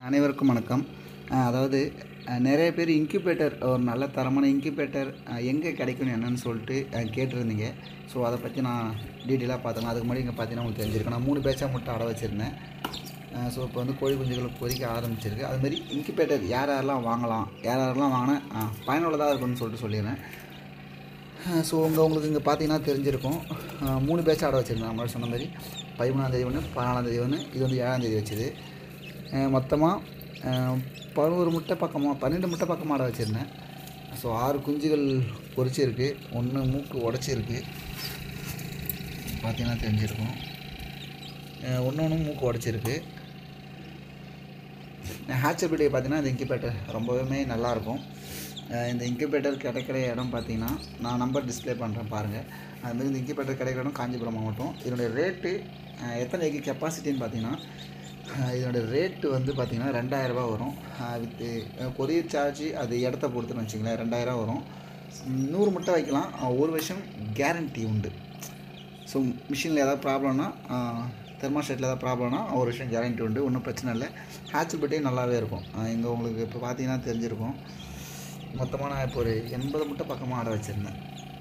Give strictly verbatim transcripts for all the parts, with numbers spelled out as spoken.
அனைவருக்கும் வணக்கம். அதாவது நிறைய பேர் இன்குபேட்டர் ஒரு நல்ல தரமான இன்குபேட்டர் எங்கே கிடைக்கும்னு என்னன்னு சொல்லிட்டு கேட்டிருந்தீங்க. ஸோ அதை பற்றி நான் டீட்டெயிலாக பார்த்தேன். அதுக்கு முன்னாடி இங்கே பார்த்தீங்கன்னா உங்களுக்கு தெரிஞ்சிருக்கும், நான் மூணு பேட்சாக மட்டும் அடை வச்சுருந்தேன். ஸோ இப்போ வந்து கோழி குஞ்சுகள் பொறிக்க ஆரம்பிச்சிருக்கு. அதுமாதிரி இன்குபேட்டர் யார் யாரெல்லாம் வாங்கலாம், யார் யாரெல்லாம் வாங்கினா பயனுள்ளதாக இருக்குன்னு சொல்லிட்டு சொல்லிடுறேன். ஸோ உங்கள் உங்களுக்கு இங்கே பார்த்தீங்கன்னா தெரிஞ்சிருக்கும், மூணு பேட்சாக அடை வச்சுருந்தேன். நம்மளால் சொன்ன மாதிரி பதிமூணாந்தேதி ஒன்று, பதினாலாந்தேதி ஒன்று, இது வந்து ஏழாந்தேதி வச்சுது. மொத்தமாக பதினோரு முட்டை பக்கமாக பன்னெண்டு முட்டை பக்கமாக அடை வச்சுருந்தேன். ஸோ ஆறு குஞ்சுகள் பொரிச்சிருக்கு, ஒன்று மூக்கு உடச்சிருக்கு. பார்த்தீங்கன்னா தெரிஞ்சிருக்கும், ஒன்று ஒன்று மூக்கு உடச்சிருக்கு. ஹேச்சபிலிட்டி பார்த்தீங்கன்னா இந்த இன்குபேட்டர் ரொம்பவே நல்லாயிருக்கும். இந்த இன்குபேட்டர் கிடைக்கிற இடம் பார்த்தீங்கன்னா நான் நம்பர் டிஸ்பிளே பண்ணுறேன் பாருங்கள். அதுமாதிரி இந்த இன்குபேட்டர் கிடைக்கிற இடம் காஞ்சிபுரம் மாவட்டம். இதனுடைய ரேட்டு எத்தனை எக்கு கெப்பாசிட்டின்னு பார்த்தீங்கன்னா இதனுடைய ரேட்டு வந்து பார்த்திங்கன்னா ரெண்டாயிரரூபா வரும். வித்து கொரியர் சார்ஜ் அது இடத்த பொறுத்துன்னு வச்சிங்களேன், ரெண்டாயிரம் வரும். நூறு முட்டை வைக்கலாம், ஒரு வருஷம் கேரண்டி உண்டு. ஸோ மிஷினில் ஏதாவது ப்ராப்ளம்னா, தெர்மாஸ்டேட்டில் ஏதாவது ப்ராப்ளம்னா ஒரு வருஷம் கேரண்டி உண்டு, ஒன்றும் பிரச்சனை இல்லை. ஹேச்சபிலிட்டி நல்லாவே இருக்கும். இங்கே உங்களுக்கு இப்போ பார்த்தீங்கன்னா தெரிஞ்சிருக்கும், மொத்தமாக நான் இப்போ ஒரு எண்பது முட்டை பக்கமாக ஆட வச்சுருந்தேன்.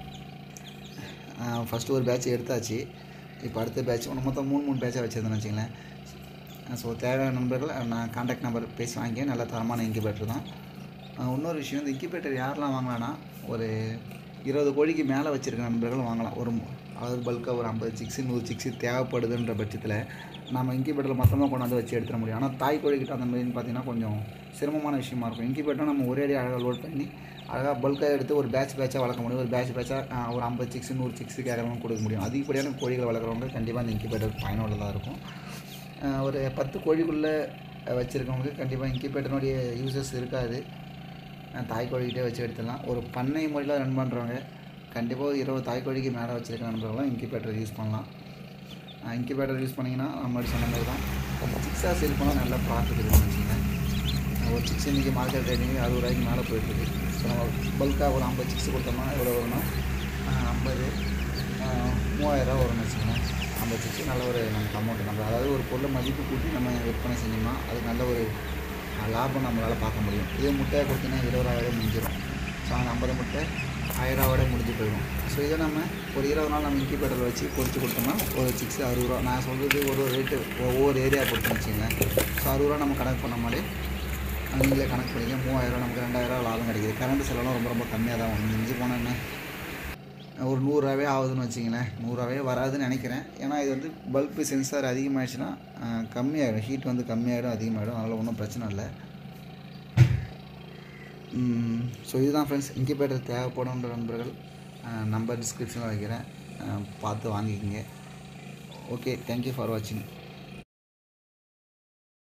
ஃபஸ்ட்டு ஒரு பேட்ச் எடுத்தாச்சு, இப்போ அடுத்த பேட்ச் ஒன்று மொத்தம் மூணு மூணு பேட்சாக வச்சுருந்தேன்னு வச்சிங்களேன். ஸோ தேவையான நண்பர்கள் நான் கான்டாக்ட் நம்பர் பேசி வாங்கி நல்ல தரமான இன்குபேட்டர் தான். இன்னொரு விஷயம், இந்த இன்குபேட்டர் யாரெல்லாம் வாங்கலான்னா ஒரு இருபது கோழிக்கு மேலே வச்சுருக்க நண்பர்கள் வாங்கலாம். ஒரு அதாவது பல்காக ஒரு ஐம்பது சிக்ஸு நூறு சிக்ஸு தேவைப்படுதுன்ற பட்சத்தில் நம்ம இன்குபேட்டரில் மொத்தமாக கொண்டாந்து வச்சு எடுத்துட முடியும். ஆனால் தாய் கோழிக்கிட்ட அந்த மாதிரின்னு பார்த்தீங்கன்னா கொஞ்சம் சிரமமான விஷயமா இருக்கும். இன்குபேட்டர் நம்ம ஒரே அடி அழகாக லோட் பண்ணி அழகாக பல்காக எடுத்து ஒரு பேட்ச் பேட்சாக வளர்க்க முடியும். ஒரு பேட்ச் பேட்சாக ஒரு ஐம்பது சிக்ஸு நூறு சிக்ஸு கேட்குறவங்க கொடுக்க முடியும். அதிகப்படியான கோழிகளை வளர்க்குறவங்க கண்டிப்பாக இந்த இன்குபேட்டர் பயனுள்ளதாக இருக்கும். ஒரு பத்து கோழிக்குள்ளே வச்சுருக்கவங்களுக்கு கண்டிப்பாக இன்குபேட்டருடைய யூசஸ் இருக்காது, தாய் கோழிக்கிட்டே வச்சு எடுத்துடலாம். ஒரு பண்ணை முறையில் ரன் பண்ணுறவங்க கண்டிப்பாக இருபது தாய் கோழிக்கு மேலே வச்சுருக்க நண்பர்கள்லாம் இன்குபேட்டர் யூஸ் பண்ணலாம். இன்குபேட்டர் யூஸ் பண்ணிங்கன்னா நம்ம சொன்ன மாதிரி தான் சிக்ஸாக சேல் பண்ணால் நல்லா ப்ராஃபிட் இருக்குன்னு வச்சுக்கோங்க. ஒரு சிக்ஸ் இன்றைக்கி மார்க்கெட் ரேட்டிங் அறுபது ரூபாய்க்கு மேலே போயிட்டுருக்கு. ஸோ நம்ம பல்காக ஒரு ஐம்பது சிக்ஸ் கொடுத்தோம்னா எவ்வளோ வரும்னா ஐம்பது மூவாயிரரூவா வரும்னு வச்சுக்கோங்க. ஐம்பது சிக்ஸ் நல்ல ஒரு நமக்கு அமௌண்ட்டு. நம்ம அதாவது ஒரு பொருளை மதிப்பு கூட்டி நம்ம விற்பனை செஞ்சோம்னா அது நல்ல ஒரு லாபம் நம்மளால் பார்க்க முடியும். இதே முட்டையை கொடுத்தீங்கன்னா இருபதாயிரம் முடிஞ்சிடும். ஸோ அந்த ஐம்பது முட்டை ஆயிரரூவாவோட முடிஞ்சு போயிடும். ஸோ இதை நம்ம ஒரு இருபது நாள் நம்ம இன்குபேட்டரில் வச்சு பொறிச்சு கொடுத்தோம்னா ஒரு சிக்ஸ் அறுபது ரூபா. நான் சொல்கிறது ஒரு ரேட்டு ஒவ்வொரு ஏரியா பொறுத்து வச்சுங்க. ஸோ அறுபது ரூபா நம்ம கணக்கு பண்ண மாதிரி நீங்களே கணக்கு பண்ணிக்க மூவாயிரம் நமக்கு ரெண்டாயிரம் லாபம் கிடைக்கிது. கரண்ட் செலவுலாம் ரொம்ப ரொம்ப கம்மியாக தான் வரும். மிஞ்சி போனால் என்ன ஒரு நூறுரூவாவே ஆகுதுன்னு வச்சிங்களேன். நூறுரூவாவே வராதுன்னு நினைக்கிறேன். ஏன்னா இது வந்து பல்பு சென்சார் அதிகமாகிடுச்சுன்னா கம்மியாகிடும், ஹீட் வந்து கம்மியாகிடும், அதிகமாகிடும். அதனால் ஒன்றும் பிரச்சனை இல்லை. ஸோ இதுதான் ஃப்ரெண்ட்ஸ், இன்குபேட்டர் தேவைப்படுன்ற நண்பர்கள் நம்பர் டிஸ்கிரிப்ஷனில் வைக்கிறேன், பார்த்து வாங்கிக்கோங்க. ஓகே, தேங்க்யூ ஃபார் வாட்சிங்.